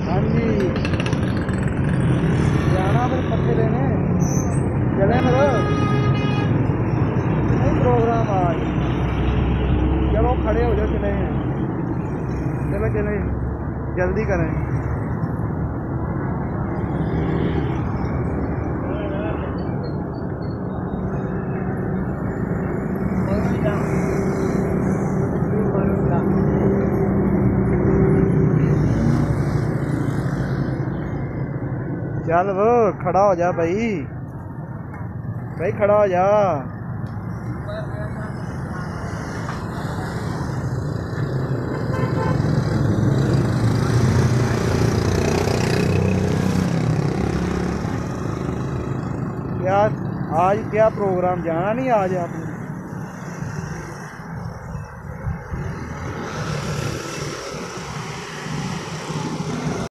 हाँ जी, जाना फिर पत्ते लेने। चले मेरा नहीं प्रोग्राम आज। चलो खड़े हो जाओ, चले हैं। चलो चले, जल्दी करें। चल वो खड़ा हो जा भाई, भाई खड़ा हो जा। क्या आज क्या प्रोग्राम, जाना नहीं आज आपने?